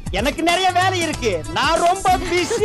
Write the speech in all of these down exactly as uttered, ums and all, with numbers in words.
எனக்கு நிறைய வேலை இருக்கு, நான் ரொம்ப பிஸி.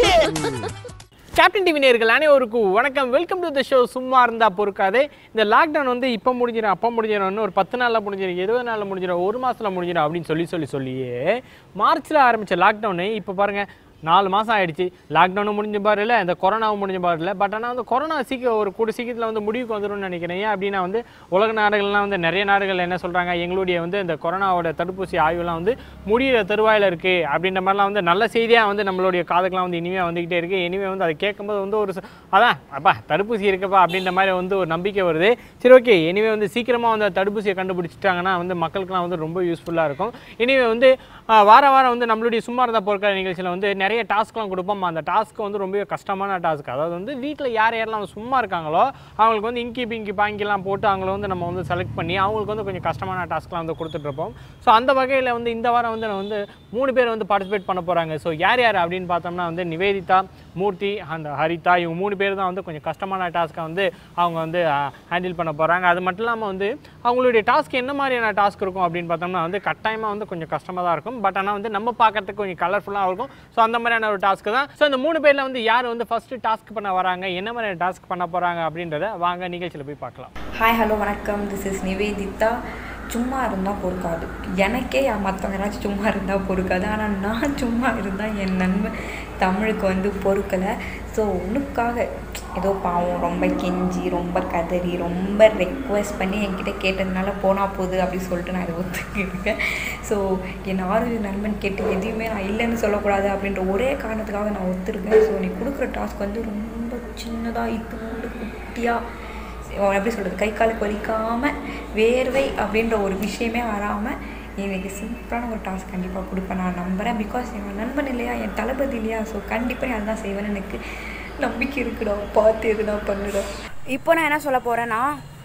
கேப்டன் டிவி நேயர்கள் அனைவருக்கும் வணக்கம். Welcome to the show. சும்மா இருந்தா பொறுக்காதே. இந்த லாக்டவுன் வந்து இப்போ முடிஞ்சிடும், அப்போ முடிஞ்சிடும், ஒரு பத்து நாளில் முடிஞ்சிடும், இருபது நாளில் முடிஞ்சிடும், ஒரு மாதத்தில் முடிஞ்சிடும் அப்படின்னு சொல்லி சொல்லி சொல்லியே மார்ச்சில் ஆரம்பித்த லாக்டவுனு இப்போ பாருங்கள் நாலு மாதம் ஆகிடுச்சு. லாக்டவுனும் முடிஞ்ச பாரு இல்லை, இந்த கொரோனாவும் முடிஞ்ச பாரு இல்லை. பட் ஆனால் வந்து கொரோனா சீக்கிரம் ஒரு கூட சீக்கிரத்தில் வந்து முடிவுக்கு வந்துடும்னு நினைக்கிறேன். ஏன் அப்படின்னா வந்து உலக நாடுகள்லாம் வந்து நிறைய நாடுகள் என்ன சொல்கிறாங்க, எங்களுடைய வந்து இந்த கொரோனாவோட தடுப்பூசி ஆய்வுலாம் வந்து முடிகிற தருவாயில் இருக்குது அப்படின்ற மாதிரிலாம் வந்து நல்ல செய்தியாக வந்து நம்மளுடைய காதுக்கெலாம் வந்து இனிமேல் வந்துக்கிட்டே இருக்குது. இனிமேல் வந்து அதை கேட்கும்போது வந்து ஒரு அதான் அப்பா தடுப்பூசி இருக்குப்பா அப்படின்ற மாதிரி வந்து ஒரு நம்பிக்கை வருது. சரி, ஓகே, இனிமே வந்து சீக்கிரமாக வந்து தடுப்பூசியை கண்டுபிடிச்சிட்டாங்கன்னா வந்து மக்களுக்குலாம் வந்து ரொம்ப யூஸ்ஃபுல்லாக இருக்கும். இனிமேல் வந்து வார வாரம் வந்து நம்மளுடைய சும்மா இருந்த பொருட்கள் நிகழ்ச்சியில் வந்து நிறைய டாஸ்க்லாம் கொடுப்போம். அந்த டாஸ்க்கு வந்து ரொம்ப கஷ்டமான டாஸ்க். அதாவது வந்து வீட்டில் யார் யாரெல்லாம் சும்மா இருக்காங்களோ அவங்களுக்கு வந்து இங்கி பிங்கி பாங்கிலாம் போட்டு அவங்கள வந்து நம்ம வந்து செலக்ட் பண்ணி அவங்களுக்கு வந்து கொஞ்சம் கஷ்டமான டாஸ்க்லாம் வந்து கொடுத்துட்ருப்போம். ஸோ அந்த வகையில் வந்து இந்த வாரம் வந்து வந்து மூணு பேர் வந்து பார்ட்டிசிபேட் பண்ண போகிறாங்க. ஸோ யார் யார் அப்படின்னு பார்த்தோம்னா வந்து நிவேதிதா, மூர்த்தி அண்ட் ஹரிதா, இவங்க மூணு பேர் தான் வந்து கொஞ்சம் கஷ்டமான டாஸ்க்கை வந்து அவங்க வந்து ஹேண்டில் பண்ண போகிறாங்க. அது மட்டும் இல்லாமல் வந்து அவங்களுடைய டாஸ்க் என்ன மாதிரியான டாஸ்க் இருக்கும் அப்படின்னு பார்த்தோம்னா வந்து கட்டாயமாக வந்து கொஞ்சம் கஷ்டமாக தான் இருக்கும். பட் ஆனால் வந்து நம்ம பார்க்கறதுக்கு கொஞ்சம் கலர்ஃபுல்லாக இருக்கும். ஸோ அந்த மாதிரியான ஒரு டாஸ்க்கு தான். ஸோ இந்த மூணு பேரில் வந்து யார் வந்து ஃபஸ்ட்டு டாஸ்க் பண்ண வராங்க, என்ன மாதிரியான டாஸ்க் பண்ண போகிறாங்க அப்படின்றத வாங்க நிகழ்ச்சியில் போய் பார்க்கலாம். ஹாய், ஹலோ, வணக்கம். This is Nivedita. சும்மா இருந்தால் பொறுக்காது. எனக்கே மற்றவங்க யாராச்சும் சும்மா இருந்தால் பொறுக்காது. ஆனால் நான் சும்மா இருந்தால் என் நண்பன் தமிழுக்கு வந்து பொறுக்கலை. ஸோ உனக்காக ஏதோ பாவம் ரொம்ப கெஞ்சி ரொம்ப கதறி ரொம்ப ரெக்வெஸ்ட் பண்ணி என்கிட்ட கேட்டதுனால போனால் போகுது அப்படின்னு சொல்லிட்டு நான் இதை ஒத்துக்கிருக்கேன். ஸோ என் ஆறு நண்பன் கேட்டு எதையுமே நான் இல்லைன்னு சொல்லக்கூடாது அப்படின்ற ஒரே காரணத்துக்காக நான் ஒத்துருக்கேன். ஸோ நீ கொடுக்குற டாஸ்க் வந்து ரொம்ப சின்னதாக இத்தோண்டு குட்டியாக எப்படி சொல்கிறது, கை காலுக்கு வலிக்காமல் வேர்வை அப்படின்ற ஒரு விஷயமே வராமல் எனக்கு சிம்பிளான ஒரு டாஸ்க் கண்டிப்பாக கொடுப்பேன் நான் நம்புகிறேன். பிகாஸ் என் நண்பன் இல்லையா, என் தளபதி இல்லையா, ஸோ கண்டிப்பாக நீ அதுதான் செய்வேன்னு எனக்கு நம்பிக்கை இருக்குடா. பார்த்து எதுனா பண்ணுறேன். இப்போ நான் என்ன சொல்ல போகிறேன்னா,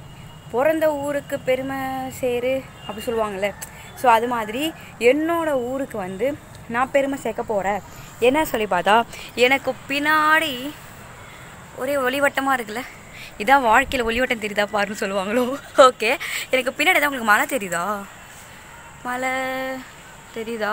பிறந்த ஊருக்கு பெருமை சேரு அப்படி சொல்லுவாங்கள்ல. ஸோ அது மாதிரி என்னோடய ஊருக்கு வந்து நான் பெருமை சேர்க்க போகிறேன். என்ன சொல்லி பார்த்தா, எனக்கு பின்னாடி ஒரே ஒளிவட்டமாக இருக்குல்ல, இதான் வாழ்க்கையில் ஒளிவட்டம் தெரியுதா பாருன்னு சொல்லுவாங்களோ. ஓகே, எனக்கு பின்னாடி தான் உங்களுக்கு மழை தெரியுதா? மழை தெரியுதா?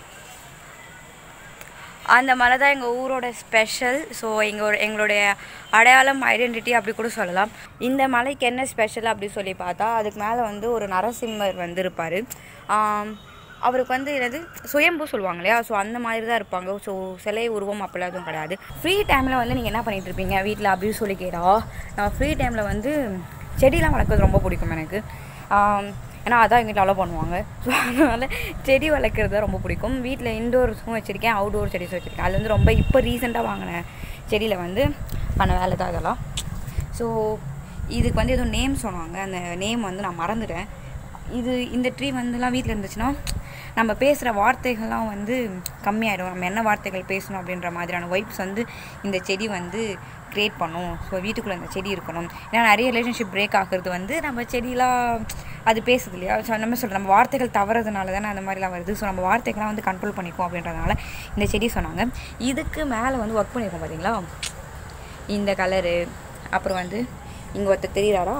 அந்த மலை தான் எங்கள் ஊரோட ஸ்பெஷல். ஸோ எங்கள் எங்களுடைய அடையாளம், ஐடென்டிட்டி அப்படி கூட சொல்லலாம். இந்த மலைக்கு என்ன ஸ்பெஷல் அப்படி சொல்லி பார்த்தா, அதுக்கு மேலே வந்து ஒரு நரசிம்மர் வந்து இருப்பார். அவருக்கு வந்து என்னது சுயம்பு சொல்லுவாங்க இல்லையா, ஸோ அந்த மாதிரி தான் இருப்பாங்க. ஸோ சிலை உருவம் அப்படிலாம் எதுவும் கிடையாது. ஃப்ரீ டைமில் வந்து நீங்கள் என்ன பண்ணிகிட்டு இருப்பீங்க வீட்டில் அப்படின்னு சொல்லி கேட்டா, நான் ஃப்ரீ டைமில் வந்து செடியெலாம் வளர்க்குறது ரொம்ப பிடிக்கும் எனக்கு. ஏன்னா அதான் எங்கள் வீட்டில் அலோ பண்ணுவாங்க. ஸோ அதனால் செடி வளர்க்குறது ரொம்ப பிடிக்கும். வீட்டில் இன்டோர்ஸும் வச்சுருக்கேன், அவுட்டோர் செடிஸும் வச்சுருக்கேன். அது வந்து ரொம்ப இப்போ ரீசெண்டாக வாங்கின செடியில் வந்து பண்ண வேலை தான் இதெல்லாம். ஸோ இதுக்கு வந்து எதுவும் நேம் சொன்னாங்க, அந்த நேம் வந்து நான் மறந்துட்டேன். இது இந்த ட்ரீ வந்துலாம் வீட்டில் இருந்துச்சுன்னா நம்ம பேசுகிற வார்த்தைகள்லாம் வந்து கம்மியாயிடும். நம்ம என்ன வார்த்தைகள் பேசணும் அப்படின்ற மாதிரியான வைப்ஸ் வந்து இந்த செடி வந்து க்ரியேட் பண்ணும். ஸோ வீட்டுக்குள்ளே அந்த செடி இருக்கணும். ஏன்னா நிறைய ரிலேஷன்ஷிப் பிரேக் ஆகிறது வந்து நம்ம செடியெலாம் அது பேசுது இல்லையா. ஸோ நம்ம சொல்கிறோம், நம்ம வார்த்தைகள் தவறதுனால தானே அந்த மாதிரிலாம் வருது. ஸோ நம்ம வார்த்தைகள்லாம் வந்து கண்ட்ரோல் பண்ணிக்கும் அப்படின்றதுனால இந்த செடி சொன்னாங்க. இதுக்கு மேலே வந்து ஒர்க் பண்ணியிருக்கோம் பார்த்தீங்களா, இந்த கலரு. அப்புறம் வந்து இங்கே ஒருத்தர் தெரியுறாரா,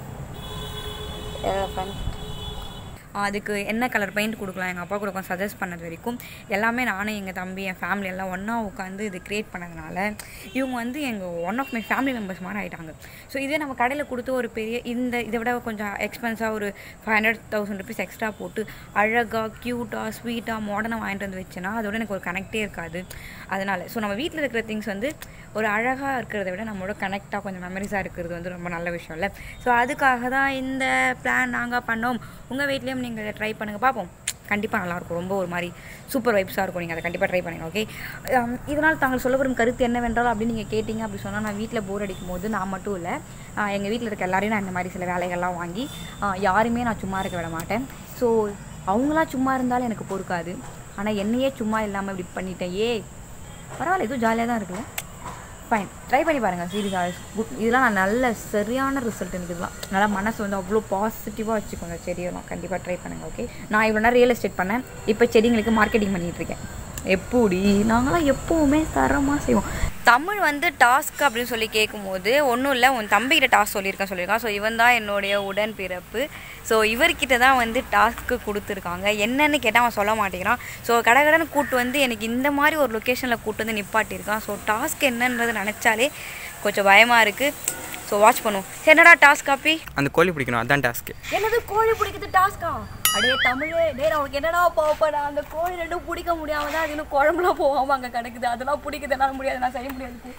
அதுக்கு என்ன கலர் பெயிண்ட் கொடுக்கலாம் எங்கள் அப்பா கூட கொஞ்சம் சஜஸ்ட் பண்ணது வரைக்கும் எல்லாமே நானும் எங்கள் தம்பி என் ஃபேமிலி எல்லாம் ஒன்றா உட்காந்து இது க்ரியேட் பண்ணதுனால இவங்க வந்து எங்கள் one of my family members மாதிரி ஆகிட்டாங்க. ஸோ இதே நம்ம கடையில் கொடுத்து ஒரு பெரிய இந்த இதை விட கொஞ்சம் எக்ஸ்பென்ஸாக ஒரு five hundred thousand rupees extra போட்டு அழகாக க்யூட்டாக ஸ்வீட்டாக மாடர்னாக வாங்கிட்டு வந்து வச்சேன்னா அதோட எனக்கு ஒரு கனெக்டே இருக்காது. அதனால் ஸோ நம்ம வீட்டில் இருக்கிற திங்ஸ் வந்து ஒரு அழகாக இருக்கிறத விட நம்மளோட கனெக்டாக கொஞ்சம் மெமரிஸாக இருக்கிறது வந்து ரொம்ப நல்ல விஷயம் இல்லை. ஸோ அதுக்காக தான் இந்த பிளான் நாங்கள் பண்ணோம். உங்கள் வீட்லேயும் நீங்கள் ட்ரை பண்ணுங்கள், பார்ப்போம். கண்டிப்பாக நல்லாயிருக்கும். ரொம்ப ஒரு மாதிரி சூப்பர் வைப்ஸாக இருக்கும். நீங்கள் அதை கண்டிப்பாக ட்ரை பண்ணுங்கள். ஓகே, இதனால் தாங்கள் சொல்ல வரும் கருத்து என்னவென்றால் அப்படின்னு நீங்கள் கேட்டிங்க அப்படி சொன்னால், நான் வீட்டில் போர் அடிக்கும் போது நான் மட்டும் இல்லை, எங்கள் வீட்டில் இருக்க எல்லாரையும் நான் இந்த மாதிரி சில வேலைகள்லாம் வாங்கி யாருமே நான் சும்மா இருக்க விட மாட்டேன். ஸோ அவங்களாம் சும்மா இருந்தாலும் எனக்கு பொறுக்காது. ஆனால் என்னையே சும்மா இல்லாமல் இப்படி பண்ணிட்டேன். ஏ பரவாயில்ல, இதுவும் ஜாலியாக தான் இருக்குல்ல. ஃபைன், ட்ரை பண்ணி பாருங்கள். சீரியஸாக குட். இதெல்லாம் நான் நல்ல சரியான ரிசல்ட் எனக்கு. இதெல்லாம் நல்லா மனசு வந்து அவ்வளோ பாசிட்டிவாக வச்சுக்கோங்க. செடியெல்லாம் கண்டிப்பாக ட்ரை பண்ணுங்கள். ஓகே, நான் இவ்வளோ நேரம் ரியல் எஸ்டேட் பண்ணேன், இப்போ செடிங்களுக்கு மார்க்கெட்டிங் பண்ணிகிட்ருக்கேன். எப்படி நாங்களாம் எப்போவுமே தரமாக செய்வோம். தமிழ் வந்து டாஸ்க் அப்படின்னு சொல்லி கேட்கும்போது ஒன்றும் இல்லை, உன் தம்பிக்கிட்ட டாஸ்க் சொல்லியிருக்கேன் சொல்லியிருக்கான். ஸோ இவன் தான் என்னுடைய உடன் பிறப்பு. ஸோ இவர்கிட்ட தான் வந்து டாஸ்க்கு கொடுத்துருக்காங்க. என்னன்னு கேட்டால் அவன் சொல்ல மாட்டேங்கிறான். ஸோ கடை கடைன்னு கூட்டு வந்து எனக்கு இந்த மாதிரி ஒரு லொக்கேஷனில் கூட்டு வந்து நிப்பாட்டியிருக்கான். ஸோ டாஸ்க் என்னன்றது நினச்சாலே கொஞ்சம் பயமாக இருக்குது. ஸோ வாட்ச் பண்ணுவோம். என்னடா டாஸ்க் காப்பி? அந்த கோழி பிடிக்கணும், அதுதான் டாஸ்க்கு. என்னது கோழி பிடிக்கிறது டாஸ்க்கா? அடே தமிழே, டே அவனுக்கு என்னடா பாப்படா, அந்த கோழி ரெண்டும் பிடிக்க முடியாமல் தான் அது இன்னும் குழம்புலாம் போகாமல் அங்கே கிடக்குது. அதெல்லாம் பிடிக்குது, என்னால் முடியாது, நான் செய்ய முடியாது.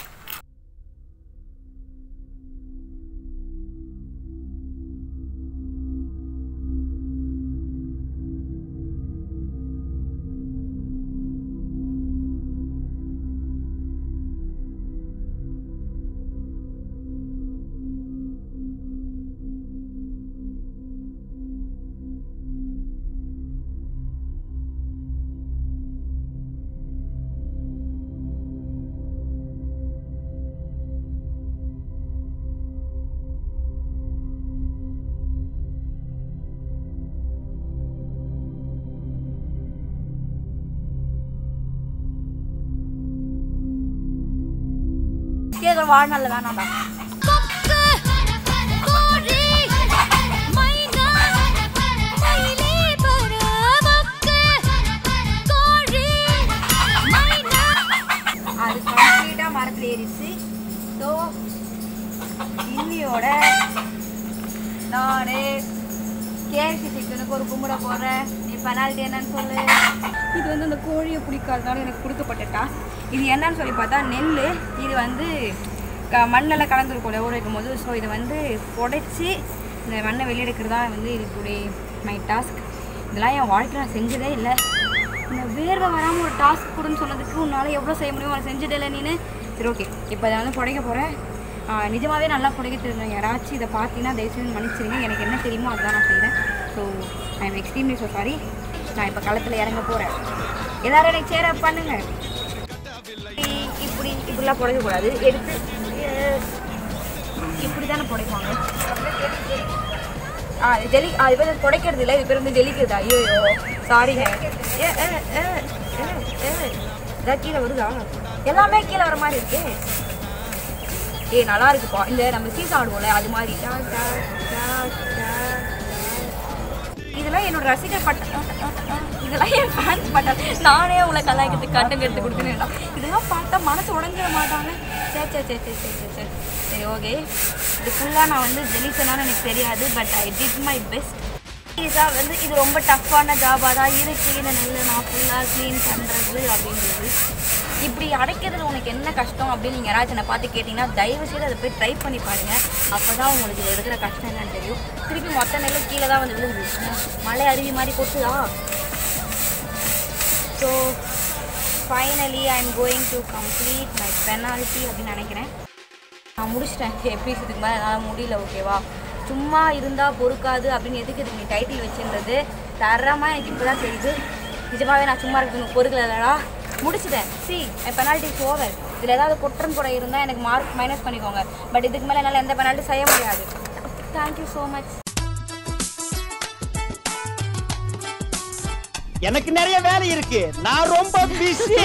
கேட்குற வாழ்நாளில் வேணாம்டா. அது கம்ப்ளீட்டாக மரத்தில் ஏறிச்சு. ஸோ இன்னியோட நான் கேஎஃப்சி சிக்கனுக்கு ஒரு கும்பிட போகிறேன். நீ பெனால்ட்டி என்னன்னு சொல்லு. இது வந்து அந்த கோழியை பிடிக்காதனால எனக்கு கொடுக்கப்பட்ட டாஸ்க். இது என்னன்னு சொல்லி பார்த்தா நெல். இது வந்து க மண்ணெல்லாம் கலந்துருக்கூட ஊற வைக்கும் போது. ஸோ இதை வந்து புடைச்சி இந்த மண்ணை வெளியெடுக்கிறதா வந்து இதுக்குடைய மை டாஸ்க். இதெல்லாம் என் வாழ்க்கையில் நான் செஞ்சதே இல்லை. இந்த வேர்வை வராமல் ஒரு டாஸ்க் கொடுன்னு சொன்னதுக்கு உன்னால் எவ்வளோ செய்ய முடியும், அதை செஞ்சுட்டே இல்லை நீனு. சரி ஓகே, இப்போ அதை வந்து புடைக்க போகிறேன். நிஜமாகவே நல்லா புடைக்க தெரியும். யாராச்சும் இதை பார்த்தீங்கன்னா தயவுசெய்து மன்னிச்சிருங்க. எனக்கு என்ன தெரியுமோ அதுதான் நான் செய்கிறேன். So I am extremely so sorry. நான் இப்போ களத்தில் இறங்க போகிறேன். எல்லோரும் எனக்கு சேர பண்ணுங்க. இப்படி இப்படிலாம் புடைக்கக்கூடாது. எடுத்து இப்படி தானே புடைப்பாங்க. ஆ ஜெலி ஆ இது பேர் புடைக்கிறது இல்லை, இது பேர் வந்து ஜெலிக்குதா? ஐயோ சாரிங்க. ஏ ஏ ஏ ஏதாவது கீழே வருதா? எல்லாமே கீழே வர மாதிரி இருக்கு. ஏ நல்லா இருக்குப்பா. இந்த நம்ம சீசா ஆடுவோம்ல அது மாதிரி. இதெல்லாம் என்னோட ரசிகர் பட்ட, இதெல்லாம் என் ஃபேன்ஸ் பட்ட. நானே உங்களை கலாய்க்கிறதுக்கு கட்டன் எடுத்து கொடுக்குறேன்டா. இதெல்லாம் பார்த்தா மனசு உடஞ்சிட மாட்டாங்க. சரி சரி சரி சரி சரி சரி சரி ஓகே. இது ஃபுல்லாக நான் வந்து ஜெலிசனான்னு எனக்கு தெரியாது. But I did my best. இதாக வந்து இது ரொம்ப டஃப்பான ஜாபாக தான் இருக்குது. இந்த நெல்லை நான் ஃபுல்லாக க்ளீன் பண்ணுறது அப்படின்றது. இப்படி அடைக்கிறது உனக்கு என்ன கஷ்டம் அப்படின்னு நீங்கள் யாராச்சும் என்னை பார்த்து கேட்டிங்கன்னா தயவுசெய்து அதை போய் ட்ரை பண்ணி பாருங்கள். அப்போ தான் உங்களுக்கு இதில் இருக்கிற கஷ்டம் என்னன்னு தெரியும். திருப்பி மொத்த நெல் கீழே தான் வந்து விழுந்து மழை அருவி மாதிரி கொட்டுதா. So finally I am going to complete my penalty அப்படின்னு நினைக்கிறேன். நான் முடிச்சிட்டேன். எபிசோடுக்கு மேலே என்னால் முடியல. ஓகேவா, சும்மா இருந்தால் பொறுக்காது அப்படின்னு எதுக்கு இதுக்கு நீ டைட்டில் வச்சுன்றது தரமாக எனக்கு இப்போ தான் தெரியுது. நிஜமாகவே நான் சும்மா இருக்கிறது பொறுக்கலடா. முடிச்சுட்டேன். See my penalty is over. இதில் ஏதாவது குற்றம் கூட இருந்தால் எனக்கு மார்க் மைனஸ் பண்ணிக்கோங்க. பட் இதுக்கு மேலே என்னால் எந்த பெனால்ட்டி செய்ய முடியாது. Thank you so much. எனக்கு நிறைய வேலை இருக்கு, நான் ரொம்ப பிஸி.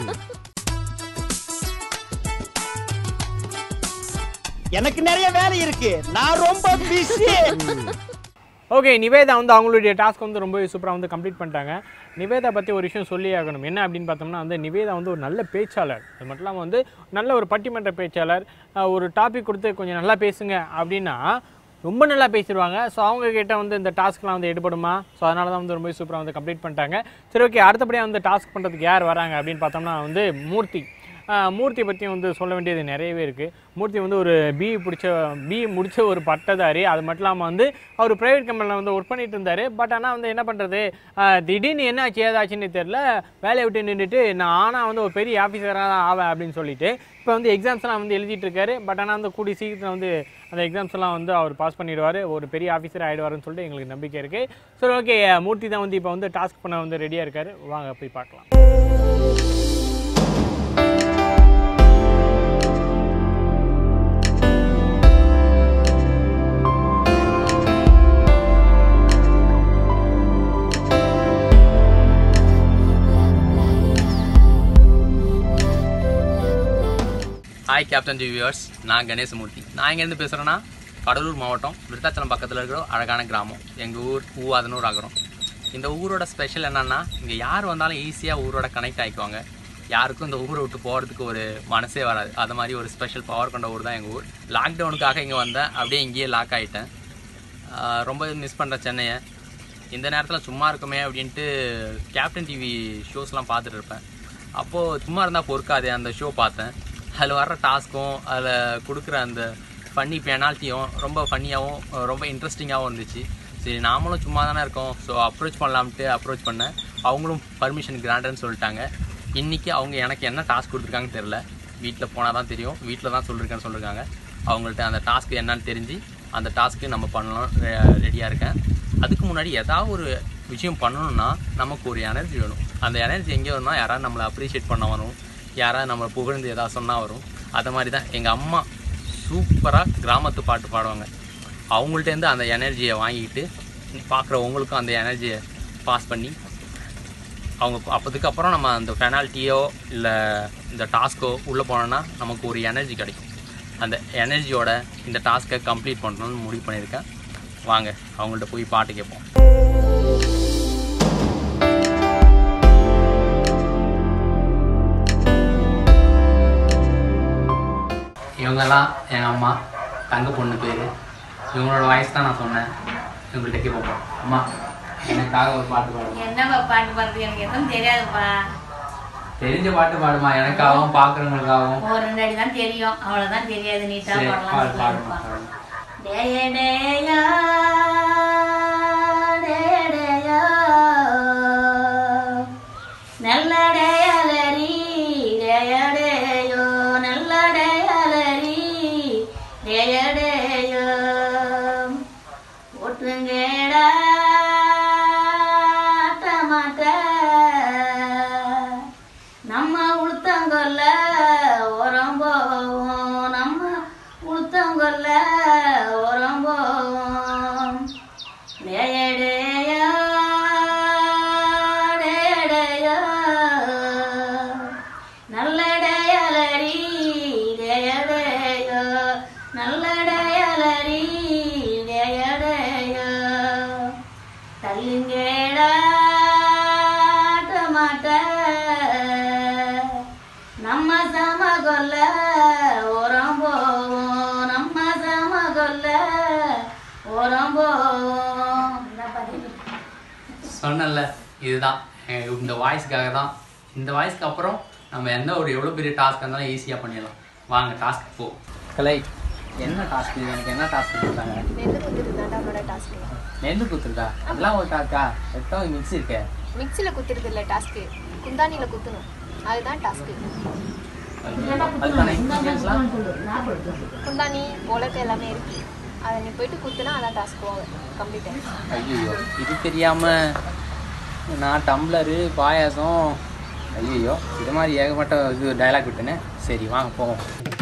எனக்கு நிறைய வேலை இருக்கு, நான் ரொம்ப பிஸி. ஓகே, நிவேதா வந்து அவங்களுடைய டாஸ்க் வந்து ரொம்ப சூப்பராக வந்து கம்ப்ளீட் பண்ணிட்டாங்க. நிவேதா பற்றி ஒரு விஷயம் சொல்லி ஆகணும். என்ன அப்படின்னு பார்த்தோம்னா வந்து நிவேதா வந்து ஒரு நல்ல பேச்சாளர். அது மட்டும் இல்லாமல் வந்து நல்ல ஒரு பட்டிமன்ற பேச்சாளர். ஒரு டாபிக் கொடுத்து கொஞ்சம் நல்லா பேசுங்க அப்படின்னா ரொம்ப நல்லா பேசிடுவாங்க. ஸோ அவங்க கிட்ட வந்து இந்த டாஸ்க்லாம் வந்து எடுபடுமா? ஸோ அதனால தான் வந்து ரொம்ப சூப்பராக வந்து கம்ப்ளீட் பண்ணிட்டாங்க. சரி ஓகே, அடுத்தபடியாக வந்து டாஸ்க் பண்ணுறதுக்கு யார் வராங்க அப்படின்னு பார்த்தோம்னா வந்து மூர்த்தி. மூர்த்தியை பற்றி வந்து சொல்ல வேண்டியது நிறையவே இருக்குது. மூர்த்தி வந்து ஒரு பிஇ பிடிச்ச பிஇ முடித்த ஒரு பட்டதாரி. அது மட்டும் இல்லாமல் வந்து அவர் ப்ரைவேட் கம்பெனியில் வந்து ஒர்க் பண்ணிட்டு இருந்தார். பட் ஆனால் வந்து என்ன பண்ணுறது, திடீர்னு என்ன ஆச்சு ஏதாச்சுன்னு தெரில, வேலையை விட்டு நின்றுட்டு நான் ஆனால் வந்து ஒரு பெரிய ஆஃபீஸராக தான் ஆவேன் அப்படின்னு சொல்லிட்டு இப்போ வந்து எக்ஸாம்ஸ்லாம் வந்து எழுதிட்டு இருக்காரு. பட் ஆனால் வந்து கூடிய சீக்கிரத்தில் வந்து அந்த எக்ஸாம்ஸ் எல்லாம் வந்து அவர் பாஸ் பண்ணிடுவார், ஒரு பெரிய ஆஃபீஸர் ஆகிடுவாருன்னு சொல்லிட்டு எங்களுக்கு நம்பிக்கை இருக்குது. சரி ஓகே, மூர்த்தி தான் வந்து இப்போ வந்து டாஸ்க் பண்ண வந்து ரெடியாக இருக்கார். வாங்க போய் பார்க்கலாம். ஹாய் கேப்டன் வியூவர்ஸ், நான் கணேசமூர்த்தி. நான் எங்கேருந்து பேசுகிறேன்னா கடலூர் மாவட்டம் விருத்தாச்சலம் பக்கத்தில் இருக்கிற அழகான கிராமம். எங்கள் ஊர் ஊவாதனூர் ஆகிறோம். இந்த ஊரோட ஸ்பெஷல் என்னென்னா, இங்கே யார் வந்தாலும் ஈஸியாக ஊரோட கனெக்ட் ஆகிக்குவாங்க. யாருக்கும் இந்த ஊரை விட்டு போகிறதுக்கு ஒரு மனசே வராது. அது மாதிரி ஒரு ஸ்பெஷல் பவர் கொண்ட ஊர் தான் எங்கள் ஊர். லாக்டவுனுக்காக இங்கே வந்தேன், அப்படியே இங்கேயே லாக் ஆகிட்டேன். ரொம்ப மிஸ் பண்ணுறேன் சென்னையை. இந்த நேரத்தில் சும்மா இருக்குமே அப்படின்ட்டு கேப்டன் டிவி ஷோஸ்லாம் பார்த்துட்டு இருப்பேன். அப்போது சும்மா இருந்தால் பொறுக்காதே அந்த ஷோ பார்த்தேன். அதில் வர்ற டாஸ்க்கும் அதில் கொடுக்குற அந்த ஃபன்னி பெனால்ட்டியும் ரொம்ப ஃபன்னியாகவும் ரொம்ப இன்ட்ரெஸ்டிங்காகவும் இருந்துச்சு. சரி, நாமளும் சும்மா தானே இருக்கோம், ஸோ அப்ரோச் பண்ணலாம்ட்டு அப்ரோச் பண்ணேன். அவங்களும் பர்மிஷன் கிராண்டட்னு சொல்லிட்டாங்க. இன்றைக்கி அவங்க எனக்கு என்ன டாஸ்க் கொடுத்துருக்காங்கன்னு தெரில. வீட்டில் போனால் தான் தெரியும். வீட்டில் தான் சொல்லியிருக்கேன்னு சொல்லியிருக்காங்க. அவங்கள்ட்ட அந்த டாஸ்க்கு என்னன்னு தெரிஞ்சு அந்த டாஸ்க்கு நம்ம பண்ணலாம் ரெடியாக இருக்கேன். அதுக்கு முன்னாடி ஏதாவது ஒரு விஷயம் பண்ணணும்னா நமக்கு ஒரு எனர்ஜி வேணும். அந்த எனர்ஜி எங்கே வரும்னா, யாராவது நம்மளை அப்ரிஷியேட் பண்ண வரும், யாராவது நம்மளை புகழ்ந்து எதாவது சொன்னால் வரும். அது மாதிரி தான் எங்கள் அம்மா சூப்பராக கிராமத்து பாட்டு பாடுவாங்க. அவங்கள்ட்டேருந்து அந்த எனர்ஜியை வாங்கிக்கிட்டு பார்க்குறவங்களுக்கும் அந்த எனர்ஜியை பாஸ் பண்ணி அவங்க அப்போதுக்கப்புறம் நம்ம அந்த பெனால்ட்டியோ இல்லை இந்த டாஸ்க்கோ உள்ளே போனோன்னா நமக்கு ஒரு எனர்ஜி கிடைக்கும். அந்த எனர்ஜியோட இந்த டாஸ்க்கை கம்ப்ளீட் பண்ணணும்னு முடிவு பண்ணியிருக்கேன். வாங்க அவங்கள்ட்ட போய் பாட்டு கேட்போம். இவங்கெல்லாம் எங்கள் அம்மா, தங்க பொண்ணு பேர். இவங்களோட வாய்ஸ் தான் நான் சொன்னேன். இவங்கள்ட்ட கேட்போம். அம்மா, எனக்காக ஒரு பாட்டு பாடுமா? என்னப்பா பாட்டு பாடுறது? எனக்கு எதுவும் தெரியாதுப்பா. தெரிஞ்ச பாட்டு பாடுமா, எனக்காகவும் பார்க்குறவங்களுக்காகவும். ஒரு ரெண்டு அடி தான் தெரியும், அவ்வளோதான் தெரியாது. நீட்டா பாடலாம். பாடுமா. டேய டேயா டேய டேயா நல்ல டேயலரி டேய டேயோ நல்ல டேயலரி டேய டேயோ ஒட்டுங்கேடா டமாட்ட நம்ம உளுத்தங்கொல்ல உரம் போவோம், நம்ம உளுத்தங்கொல்ல உரம் போவோம். டேயடேயா டேயடேயா நல்ல டேயலரி டேயடேயோ நல்ல டேயலரி டேயடேயோ தள்ளுங்கேடா டமாட்ட நம்ம சமகொல்ல உரம் போவோம், நம்ம சமகொல்ல உரம் போவோம். சொன்னல, இதுதான் இந்த வாய்ஸ்க்காக தான். இந்த வாய்ஸ்க்கு அப்புறம் நம்ம எந்த ஒரு எவ்வளோ பெரிய டாஸ்க் இருந்தாலும் ஈஸியாக பண்ணிடலாம். வாங்க டாஸ்க்கு போ. கலை, என்ன டாஸ்க்? எனக்கு என்ன டாஸ்க் கொடுத்தாங்க? நெல்லு குத்துறதுதான்டா டாஸ்க்கு. நெல்லு குத்துருக்கா? அதெல்லாம் ஒரு டாஸ்க்கா? எத்தனை மிக்ஸி இருக்கே? மிக்ஸியில் குத்துறது இல்லை டாஸ்க்கு, குந்தானியில் குத்தணும், அதுதான் டாஸ்க்கு. அதுக்கான இன்க்ரீடியன்ஸ்லாம் குந்தானி உலக்கு எல்லாமே இருக்கு. அதை நீ போயிட்டு குத்துனா அதான் டாஸ்க்கு கம்ப்ளீட் ஆகிடும். ஐயோ, இது தெரியாமல் நான் டம்ளரு பாயாசம், ஐயோ இது மாதிரி ஏகப்பட்ட இது டைலாக் விட்டுனே. சரி வாங்க போவோம்.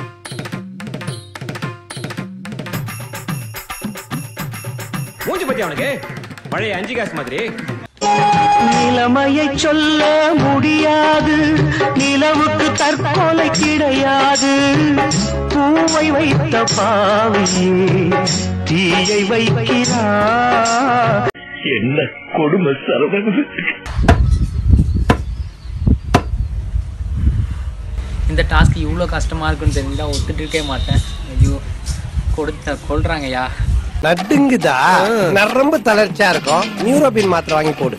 மூஞ்சி பத்தி அவனுக்கு பழைய அஞ்சு காசு மாதிரி. நிலைமையை சொல்ல முடியாது, நிலவுக்கு தற்கொலை கிடையாது. பூவை வைத்த பாவையே தீயை வைக்கிறார். என்ன கொடுமை சரவணன். இந்த டாஸ்க் இவ்வளோ கஷ்டமாக இருக்குன்னு தெரிஞ்சுதான் ஒத்துட்டு இருக்கே மாட்டேன். ஐயோ கொடுத்த கொள்றாங்கய்யா. நடுங்குதா? நரம்பு தளர்ச்சியா இருக்கும், நியூரோபின் மாத்திரை வாங்கி போடு.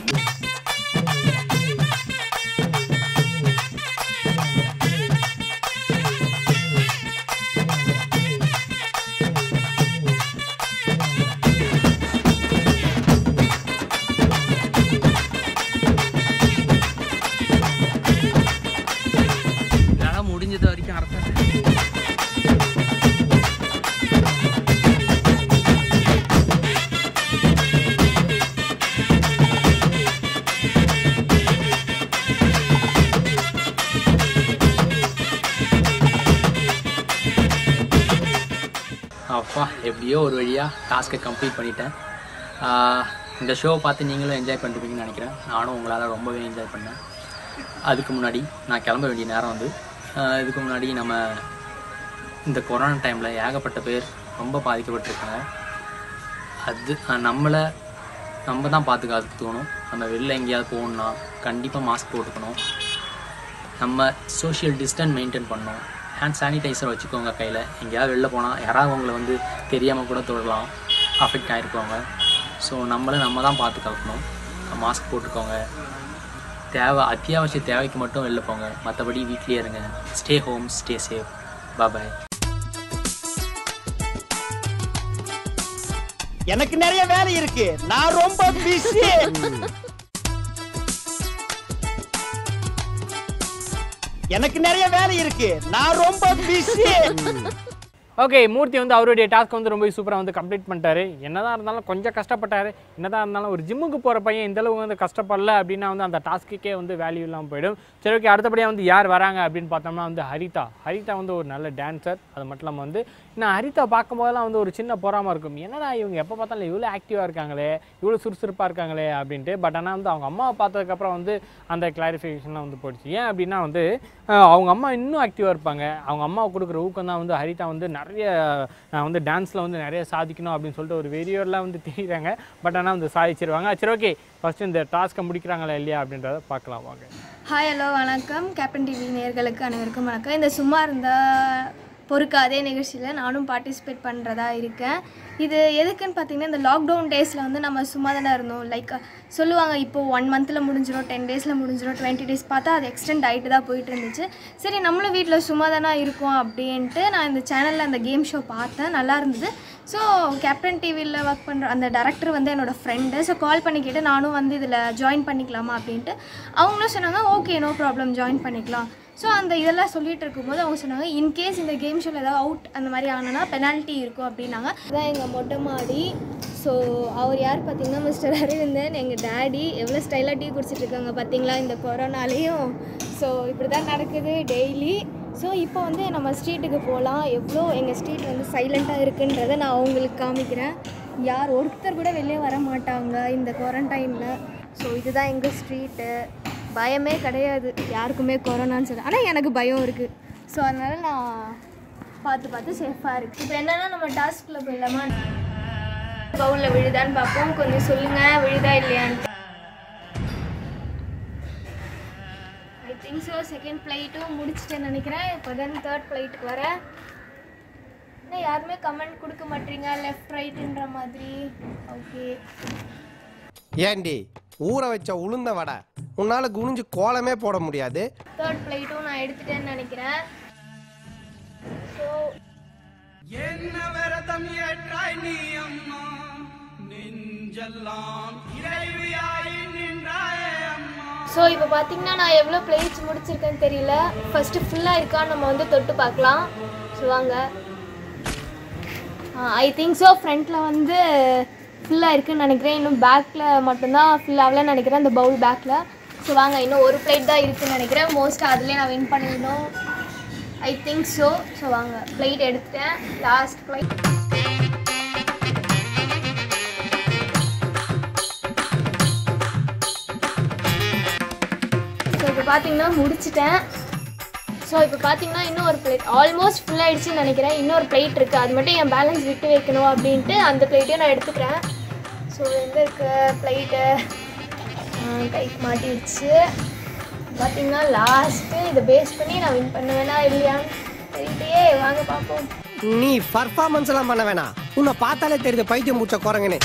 என்னால் முடிஞ்சது வரைக்கும் அரசு. அப்பா, எப்படியோ ஒரு வழியாக டாஸ்க்கை கம்ப்ளீட் பண்ணிட்டேன். இந்த ஷோவை பார்த்து நீங்களும் என்ஜாய் பண்ணிருப்பீங்கன்னு நினைக்கிறேன். நானும் உங்களால் ரொம்பவே என்ஜாய் பண்ணேன். அதுக்கு முன்னாடி நான் கிளம்ப வேண்டிய நேரம் வந்து இதுக்கு முன்னாடி நம்ம இந்த கொரோனா டைமில் ஏகப்பட்ட பேர் ரொம்ப பாதிக்கப்பட்டிருக்காங்க. அது நம்மளை நம்ம தான் பாதுகாத்துக்கணும். நம்ம வெளில எங்கேயாவது போகணுன்னா கண்டிப்பாக மாஸ்க் போட்டுக்கணும். நம்ம சோஷியல் டிஸ்டன்ஸ் மெயின்டைன் பண்ணணும். ஹேண்ட் சானிடைசர் வச்சுக்கோங்க கையில். எங்கேயாவது வெளில போனால் யாராவது உங்களை வந்து தெரியாமல் கூட தொடலாம், அஃபெக்ட் ஆகிருப்பாங்க. ஸோ நம்மளை நம்ம தான் பாதுகாக்கணும். மாஸ்க் போட்டுக்கோங்க. தேவை அத்தியாவசிய தேவைக்கு மட்டும் வெளில போங்க. மற்றபடி வீட்லேயே இருங்க. Stay home, stay safe. Bye. எனக்கு நிறைய வேலை இருக்கு, நான் ரொம்ப பிஸி. எனக்கு நிறைய வேலை இருக்கு, நான் ரொம்ப பிஸி. ஓகே, மூர்த்தி வந்து அவருடைய டாஸ்க் வந்து ரொம்ப சூப்பராக வந்து கம்ப்ளீட் பண்ணிட்டாரு. என்னதான் இருந்தாலும் கொஞ்சம் கஷ்டப்பட்டாரு. என்னதான் இருந்தாலும் ஒரு ஜிம்முக்கு போகிற பையன் இந்த அளவுக்கு வந்து கஷ்டப்படல அப்படின்னா வந்து அந்த டாஸ்க்குக்கே வந்து வேல்யூ இல்லாமல் போயிடும். சரி, ஓகே, அடுத்தபடியாக வந்து யார் வராங்க அப்படின்னு பார்த்தோம்னா வந்து ஹரிதா. ஹரிதா வந்து ஒரு நல்ல டான்ஸர். அது மட்டும் இல்லாமல் வந்து நான் ஹரிதா பார்க்கும்போதெல்லாம் வந்து ஒரு சின்ன பொறாமல் இருக்கும். என்னடா இவங்க எப்போ பார்த்தாலும் இவ்வளோ ஆக்டிவாக இருக்காங்களே, இவ்வளோ சுறுசுறுப்பாக இருக்காங்களே அப்படின்ட்டு. பட் ஆனால் வந்து அவங்க அம்மாவை பார்த்ததுக்கப்புறம் வந்து அந்த கிளாரிஃபிகேஷன்லாம் வந்து போயிடுச்சு. ஏன் அப்படின்னா வந்து அவங்க அம்மா இன்னும் ஆக்டிவாக இருப்பாங்க. அவங்க அம்மாவை கொடுக்குற ஊக்கம் தான் வந்து ஹரிதா வந்து நிறைய வந்து டான்ஸில் வந்து நிறைய சாதிக்கணும் அப்படின்னு சொல்லிட்டு ஒரு வெறியோர்லாம் வந்து தெரியுறாங்க. பட் ஆனால் வந்து சாதிச்சிருவாங்க. சரி, ஓகே, ஃபஸ்ட்டு இந்த டாஸ்க்கை முடிக்கிறாங்களா இல்லையா அப்படின்றத பார்க்கலாம் வாங்க. ஹாய், ஹலோ, வணக்கம். கேப்டன் டிவி நேயர்களுக்கு அனைவருக்கும் வணக்கம். இந்த சும்மா இருந்தால் பொறுக்காதே நிகழ்ச்சியில் நானும் பார்ட்டிசிபேட் பண்ணுறதா இருக்கேன். இது எதுக்குன்னு பார்த்தீங்கன்னா, இந்த லாக்டவுன் டேஸில் வந்து நம்ம சும்மா தானே இருந்தோம். லைக் சொல்லுவாங்க இப்போது ஒன் மந்தில் முடிஞ்சிடும், டென் டேஸில் முடிஞ்சிடும், டுவெண்ட்டி டேஸ் பார்த்தா அது எக்ஸ்டெண்ட் ஆகிட்டு தான் போயிட்டு இருந்துச்சு. சரி, நம்மளும் வீட்டில் சும்மா தானே இருக்கோம் அப்படின்ட்டு நான் இந்த சேனலில் அந்த கேம் ஷோ பார்த்தேன். நல்லா இருந்தது. ஸோ கேப்டன் டிவியில் ஒர்க் பண்ணுற அந்த டேரக்டர் வந்து என்னோடய ஃப்ரெண்டு. ஸோ கால் பண்ணி கேட்டு நானும் வந்து இதில் ஜாயின் பண்ணிக்கலாமா அப்படின்ட்டு. அவங்களும் சொன்னாங்க ஓகே, நோ ப்ராப்ளம், ஜாயின் பண்ணிக்கலாம். ஸோ அந்த இதெல்லாம் சொல்லிகிட்டு இருக்கும்போது அவங்க சொன்னாங்க இன்கேஸ் இந்த கேம் ஷோவில் ஏதாவது அவுட் அந்த மாதிரி ஆனனா பெனால்ட்டி இருக்கும் அப்படின்னாங்க. இதுதான் எங்கள் மொட்டை மாடி. ஸோ அவர் யார் பார்த்தீங்கன்னா மிஸ்டர் அரவிந்தன், எங்கள் டேடி. எவ்வளோ ஸ்டைலாக டீ குடிச்சிட்ருக்காங்க பார்த்தீங்களா இந்த கொரோனாலேயும். ஸோ இப்படி தான் நடக்குது டெய்லி. ஸோ இப்போ வந்து நம்ம ஸ்ட்ரீட்டுக்கு போகலாம். எவ்வளோ எங்கள் ஸ்ட்ரீட் வந்து சைலண்ட்டாக இருக்குன்றதை நான் அவங்களுக்கு காமிக்கிறேன். யார் ஒருத்தர் கூட வெளியே வர மாட்டாங்க இந்த குவாரண்டைனில். ஸோ இதுதான் எங்கள் ஸ்ட்ரீட்டு. பயமே கிடையாது யாருக்குமே கொரோனான்னு சொல்லி. ஆனால் எனக்கு பயம் இருக்குது. ஸோ அதனால் நான் பார்த்து பார்த்து சேஃபாக இருக்குது. இப்போ என்னென்னா நம்ம டாஸ்க்குள்ளே போயிடலாமா? பவுலில் விழுதான்னு பார்ப்போம். கொஞ்சம் சொல்லுங்கள், விழுதா இல்லையான்ட்டு. I think so. செகண்ட் ஃப்ளைட்டும் முடிச்சிட்டேன்னு நினைக்கிறேன். இப்போ தான் தேர்ட் ஃப்ளைட்டுக்கு வரேன். ஆனால் யாருமே கமெண்ட் கொடுக்க மாட்டீங்க லெஃப்ட் ரைட்டுன்ற மாதிரி. ஓகே, ஏண்டி ஊற வச்ச உளுந்த வடை உன்னால குனிஞ்சு கோலமே போட முடியாது. தேர்ட் ஃப்ளைட்டும் நான் எடுத்துட்டேன்னு நினைக்கிறேன். ஸோ என்ன விரதம் ஏற்றாய் நீ அம்மா, நெஞ்செல்லாம் இறைவியாய் நின்றாயே அம்மா. ஸோ இப்போ பார்த்தீங்கன்னா நான் எவ்வளோ பிளேட்ஸ் முடிச்சிருக்கேன்னு தெரியல. ஃபஸ்ட்டு ஃபுல்லாக இருக்கான்னு நம்ம வந்து தொட்டு பார்க்கலாம். ஸோ வாங்க. I think so. ஃப்ரண்ட்டில் வந்து ஃபுல்லாக இருக்குதுன்னு நினைக்கிறேன். இன்னும் பேக்கில் மட்டும்தான் ஃபுல் ஆகலன்னு நினைக்கிறேன், அந்த பவுல் பேக்கில். ஸோ வாங்க, இன்னும் ஒரு பிளேட் தான் இருக்குதுன்னு நினைக்கிறேன். மோஸ்ட்டாக அதுலேயே நான் வின் பண்ணிடணும். I think so. ஸோ வாங்க, பிளேட் எடுத்துட்டேன். Last plate. ஸோ இப்போ பார்த்தீங்கன்னா முடிச்சிட்டேன். ஸோ இப்போ பார்த்தீங்கன்னா இன்னும் ஒரு பிளேட் ஆல்மோஸ்ட் ஃபுல்லாகிடுச்சின்னு நினைக்கிறேன். இன்னொரு பிளேட் இருக்குது, அது மட்டும் என் பேலன்ஸ் விட்டு வைக்கணும் அப்படின்ட்டு அந்த பிளேட்டையும் நான் எடுத்துக்கிறேன். ஸோ எங்கே இருக்க பிளேட்டு கைக்கு மாட்டிடுச்சு. பார்த்தீங்கன்னா லாஸ்ட்டு இதை பேஸ் பண்ணி நான் வின் பண்ணுவேனா இல்லையான்னு தெரியலையே. வாங்க பார்ப்போம். நீ பர்ஃபார்மன்ஸ் எல்லாம் பண்ண வேணாம், உன்னை பார்த்தாலே தெரியுது பைத்தியம் முடிச்ச குரங்குன்னு.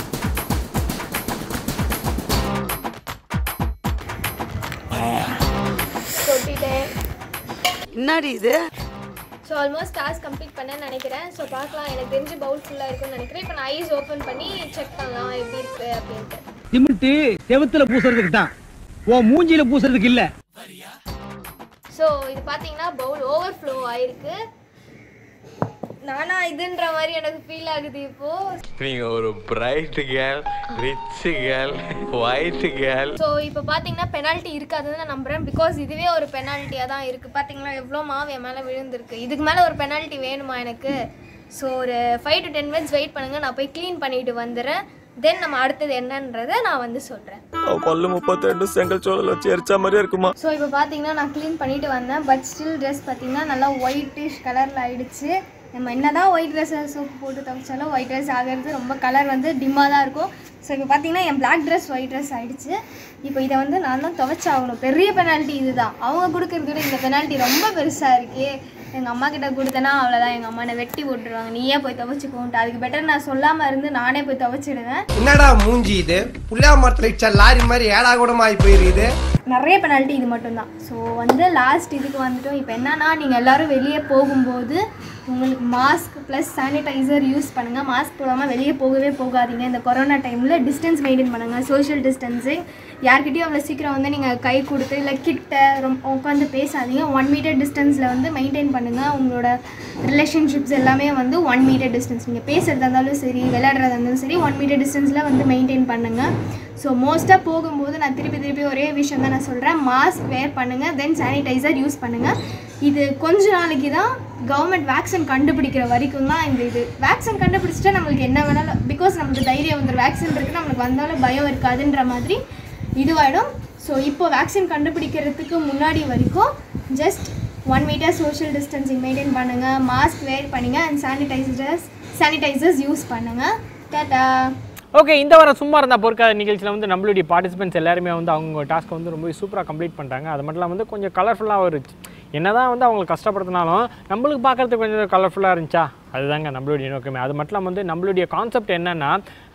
கொட்டிட்டேன். என்னடி இது? ஸோ ஆல்மோஸ்ட் டாஸ்க் கம்ப்ளீட் பண்ணேன்னு நினைக்கிறேன். ஸோ பார்க்கலாம், எனக்கு தெரிஞ்சு பவுல் ஃபுல்லாக இருக்குன்னு நினைக்கிறேன். இப்போ நான் ஐஸ் ஓப்பன் பண்ணி செக் பண்ணலாம் எப்படி இருக்குது அப்படின்ட்டு. சிமெண்ட் செவுத்துல பூசுறதுக்கு தான், ஓ மூஞ்சில பூசுறதுக்கு இல்ல. ஸோ இது பார்த்தீங்கன்னா பவுல் ஓவர் ஃப்ளோ ஆயிருக்கு. நானா இதுன்ற மாதிரி எனக்கு ஃபீல் ஆகுது இப்போ. நீங்க ஒரு bright girl, rich girl, white girl. So இப்போ பார்த்தீங்கன்னா பெனால்ட்டி இருக்காதுன்னு நான் நம்புறேன். பிகாஸ் இதுவே ஒரு பெனால்ட்டியாக தான் இருக்குது. பார்த்தீங்களா எவ்வளோ மாவு என் மேலே விழுந்திருக்கு. இதுக்கு மேலே ஒரு பெனால்ட்டி வேணுமா எனக்கு? ஸோ ஒரு five to ten minutes wait பண்ணுங்கள், நான் போய் க்ளீன் பண்ணிட்டு வந்துடுறேன். தென் நம்ம அடுத்தது என்னன்றதை நான் வந்து சொல்கிறேன். பல்லு முப்பத்தி ரெண்டு செங்கல் சோழல் வச்சு எரிச்சா மாதிரியே இருக்குமா. ஸோ இப்போ பார்த்தீங்கன்னா நான் க்ளீன் பண்ணிட்டு வந்தேன். பட் ஸ்டில் ட்ரெஸ் பார்த்தீங்கன்னா நல்லா ஒயிட்டிஷ் கலரில் ஆயிடுச்சு. நம்ம என்ன தான் ஒயிட் ட்ரெஸ்ஸை சோப்பு போட்டு துவைச்சாலும் ஒயிட் ட்ரெஸ் ஆகிறது ரொம்ப கலர் வந்து டிம்மாக தான் இருக்கும். ஸோ இப்போ பார்த்தீங்கன்னா என் பிளாக் ட்ரெஸ் ஒயிட் ட்ரெஸ் ஆகிடுச்சு. இப்போ இதை வந்து நான் தான் துவைச்சாகணும். பெரிய பெனால்ட்டி இது தான். அவங்க கொடுக்கறது விட இந்த பெனால்ட்டி ரொம்ப பெருசாக இருக்கே. எங்கள் அம்மா கிட்ட கொடுத்தேன்னா அவ்வளோதான், எங்கள் அம்மா என்னை வெட்டி போட்டுருவாங்க, நீயே போய் துவைச்சிக்கோன்ட்டு. அதுக்கு பெட்டர் நான் சொல்லாமல் இருந்து நானே போய் துவைச்சிடுவேன். என்னடா மூஞ்சி இது, புள்ளா மரத்தில் இச்சா லாரி மாதிரி ஏடா கூடமா ஆகி போயிருக்குது. நிறைய பெனால்ட்டி இது மட்டும்தான். ஸோ வந்து லாஸ்ட் இதுக்கு வந்துட்டோம். இப்போ என்னன்னா, நீங்கள் எல்லோரும் வெளியே போகும்போது உங்களுக்கு மாஸ்க் ப்ளஸ் சானிடைசர் யூஸ் பண்ணுங்கள். மாஸ்க் போடாமல் வெளியே போகவே போகாதீங்க. இந்த கொரோனா டைமில் டிஸ்டன்ஸ் மெயின்டைன் பண்ணுங்கள், சோஷியல் டிஸ்டன்சிங். யார்கிட்டையும் அவ்வளோ சீக்கிரம் வந்து நீங்கள் கை கொடுத்து இல்லை கிட்ட ரொம்ப உட்காந்து பேசாதீங்க. ஒன் மீட்டர் டிஸ்டன்ஸில் வந்து மெயின்டைன் பண்ணுங்கள். உங்களோட ரிலேஷன்ஷிப்ஸ் எல்லாமே வந்து ஒன் மீட்டர் டிஸ்டன்ஸ், நீங்கள் பேசுகிறதா இருந்தாலும் சரி விளையாடுறதா இருந்தாலும் சரி ஒன் மீட்டர் டிஸ்டன்ஸில் வந்து மெயின்டைன் பண்ணுங்கள். ஸோ மோஸ்ட்டாக போகும்போது நான் திருப்பி திருப்பி ஒரே விஷயம் தான் நான் சொல்கிறேன், மாஸ்க் வேர் பண்ணுங்கள், தென் சானிடைசர் யூஸ் பண்ணுங்கள். இது கொஞ்ச நாளைக்கு தான், கவர்மெண்ட் வேக்சின் கண்டுபிடிக்கிற வரைக்கும் தான் இந்த இது. வேக்சின் கண்டுபிடிச்சிட்டா நம்மளுக்கு என்ன வேணாலும், பிகாஸ் நம்மளுக்கு தைரியம் வந்து வேக்சின் இருக்குது, நம்மளுக்கு வந்தாலும் பயம் இருக்காதுன்ற மாதிரி இதுவாகிடும். ஸோ இப்போ வேக்சின் கண்டுபிடிக்கிறதுக்கு முன்னாடி வரைக்கும் just one meter social distancing maintain பண்ணுங்கள், மாஸ்க் வேர் பண்ணுங்கள், அண்ட் சானிடைசர்ஸ் சானிடைசர்ஸ் யூஸ் பண்ணுங்கள். டாடா. ஓகே, இந்த வாரம் சும்மா இருந்தால் பொறுக்காத நிகழ்ச்சியில் வந்து நம்மளுடைய பார்ட்டிசிபென்ட்ஸ் எல்லாருமே வந்து அவங்க டாஸ்க்கை வந்து ரொம்ப சூப்பராக கம்ப்ளீட் பண்ணிட்டாங்க. அது மட்டும் இல்லாமல் வந்து கொஞ்சம் கலர்ஃபுல்லாக இருந்துச்சு. என்ன தான் வந்து அவங்களுக்கு கஷ்டப்படுத்தினாலும் நம்மளுக்கு பார்க்குறதுக்கு கொஞ்சம் கலர்ஃபுல்லாக இருந்துச்சா, அதுதாங்க நம்மளுடைய நோக்கமே. அது மட்டும் இல்லாமல் வந்து நம்மளுடைய கான்செப்ட் என்னென்னா,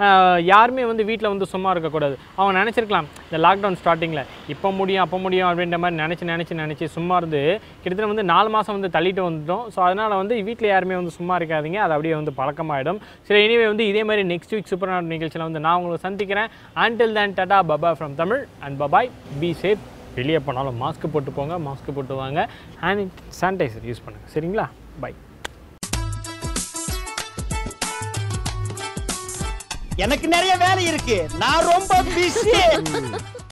யாருமே வந்து வீட்டில் வந்து சும்மா இருக்கக்கூடாது. அவங்க நினச்சிருக்கலாம் இந்த லாக்டவுன் ஸ்டார்டிங்கில் இப்போ முடியும் அப்போ முடியும் அப்படின்ற மாதிரி நினச்சி நினச்சி நினச்சி சும்மா இருந்து கிட்டத்தட்ட வந்து நாலு மாதம் வந்து தள்ளிட்டு வந்துட்டோம். ஸோ அதனால் வந்து வீட்டில் யாருமே வந்து சும்மா இருக்காதீங்க, அது அப்படியே வந்து பழக்கமாகிடும். சரி, எனிவே வந்து இதே மாதிரி நெக்ஸ்ட் வீக் சூப்பர் நாட் நிகழ்ச்சியில் வந்து நான் உங்களை சந்திக்கிறேன். அன்டில் தென் டாடா பபா ஃப்ரம் தமிழ் அண்ட் பபாய். Be safe. வெளியே போனாலும் மாஸ்க் போட்டு போங்க, மாஸ்க் போட்டு வாங்க, ஹேண்ட் சானிடைசர் யூஸ் பண்ணுங்கள். சரிங்களா? பை. எனக்கு நிறைய வேலை இருக்கு, நான் ரொம்ப பிஸி.